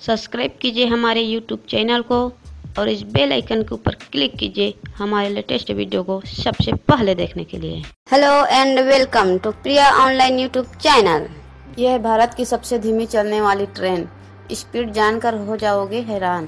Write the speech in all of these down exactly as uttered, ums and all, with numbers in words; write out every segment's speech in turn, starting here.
Subscribe कीजिए हमारे YouTube channel को और इस बेल आइकन के ऊपर क्लिक कीजिए हमारे लेटेस्ट वीडियो को सबसे पहले देखने के लिए। Hello and welcome to Priya online YouTube channel. यह है भारत की सबसे धीमी चलने वाली ट्रेन। स्पीड जानकर हो जाओगे हैरान।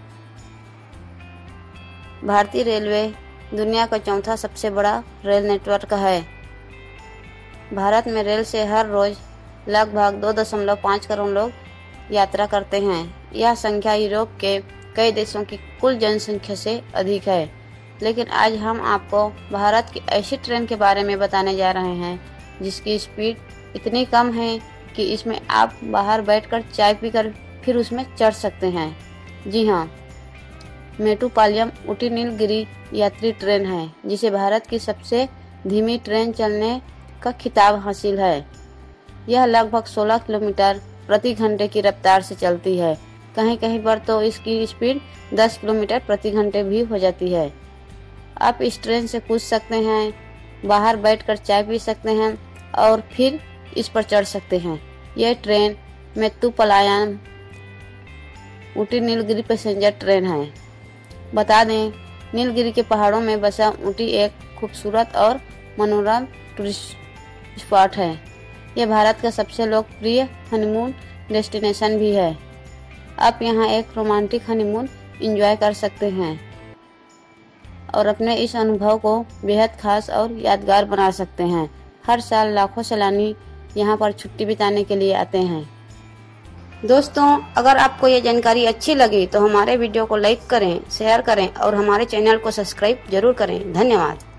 भारतीय रेलवे दुनिया का चौथा सबसे बड़ा रेल नेटवर्क है। भारत में रेल से हर रोज लगभग दो दशमलव पाँच करोड़ लोग यात्रा करते हैं। यह संख्या यूरोप के कई देशों की कुल जनसंख्या से अधिक है। लेकिन आज हम आपको भारत की ऐसी ट्रेन के बारे में बताने जा रहे हैं जिसकी स्पीड इतनी कम है कि इसमें आप बाहर बैठकर चाय पीकर फिर उसमें चढ़ सकते हैं। जी हाँ, मेट्टुपालयम ऊटी नीलगिरी यात्री ट्रेन है जिसे भारत की सबसे धीमी ट्रेन चलने का खिताब हासिल है। यह लगभग सोलह किलोमीटर प्रति घंटे की रफ्तार से चलती है। कहीं कहीं पर तो इसकी स्पीड दस किलोमीटर प्रति घंटे भी हो जाती है। आप इस ट्रेन से कूद सकते हैं, बाहर बैठकर चाय पी सकते हैं और फिर इस पर चढ़ सकते हैं। यह train Mettupalayam Ooty Nilgiri passenger train है। बता दें, नीलगिरी के पहाड़ों में बसा ऊटी एक खूबसूरत और मनोरम टूरिस्ट स्पॉट है। यह भारत का सबसे लोकप्रिय हनीमून डेस्टिनेशन भी है। आप यहाँ एक रोमांटिक हनीमून एंजॉय कर सकते हैं और अपने इस अनुभव को बेहद खास और यादगार बना सकते हैं। हर साल लाखों सैलानी यहाँ पर छुट्टी बिताने के लिए आते हैं। दोस्तों, अगर आपको ये जानकारी अच्छी लगी तो हमारे वीडियो को लाइक करें, शेयर करें और हमारे चैनल को सब्सक्राइब जरूर करें। धन्यवाद।